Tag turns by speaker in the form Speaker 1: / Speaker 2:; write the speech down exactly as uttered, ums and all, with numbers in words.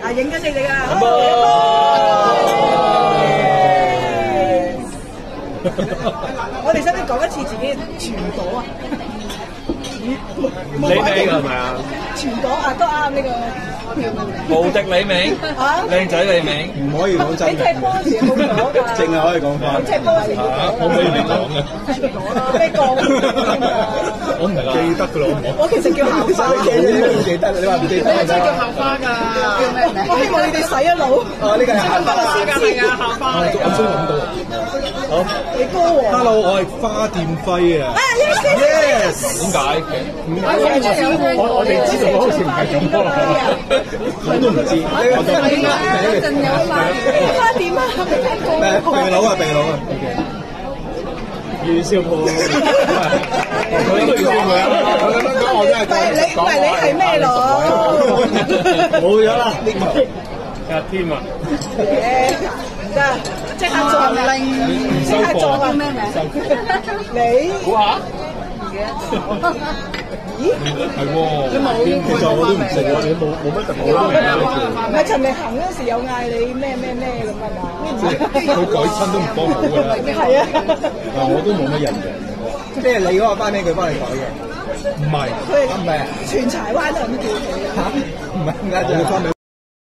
Speaker 1: 嗱，影緊你哋啊！我哋使唔使講一次自己全朵啊？
Speaker 2: 李明係咪啊？
Speaker 1: 全朵啊，都啱呢個。
Speaker 2: 無敵李明，靚仔李明，
Speaker 3: 唔可以講真嘅。
Speaker 1: 你踢波時有冇朵㗎？
Speaker 3: 淨係可以講翻。
Speaker 1: 踢波時
Speaker 2: 可唔可以你講嘅？
Speaker 1: 你講。
Speaker 2: 我唔記得㗎啦，
Speaker 1: 我其實叫校花。
Speaker 3: 你唔記得？你話唔記得？
Speaker 1: 你真係叫校花㗎？叫咩名？我希望你哋洗一腦。
Speaker 3: 哦，呢個係校花。
Speaker 1: 時間係啊，校花嚟㗎。
Speaker 3: 我先諗到。好。
Speaker 1: 你高喎。
Speaker 3: Hello，我係花店輝啊。Yes。
Speaker 2: 點解嘅？
Speaker 3: 我我哋知道好似唔係咁多。我都唔知。我就
Speaker 1: 你一陣有花花店啊？未聽過。
Speaker 3: 鼻佬啊，鼻佬啊。元宵鋪。佢都要佢啊！佢咁樣講，我真係講。
Speaker 1: 你唔係你係咩佬？
Speaker 3: 冇咗啦，呢個。
Speaker 2: 阿添啊！
Speaker 1: 得，即刻撞令，即刻撞啊！咩名？你
Speaker 2: 估下。
Speaker 1: 咦？
Speaker 2: 係喎。
Speaker 3: 其實我都唔識，我哋冇冇乜特別嘅。
Speaker 1: 唔係陳明行嗰時有嗌你咩咩咩咁啊嘛？
Speaker 2: 佢改親都唔幫到㗎啦。
Speaker 1: 係啊。
Speaker 3: 嗱，我都冇乜印象。即係你嗰個班名佢幫你改嘅。唔係。
Speaker 1: 佢
Speaker 3: 唔係。
Speaker 1: 全柴灣都係咁叫佢。
Speaker 3: 嚇？唔係點解就係班名？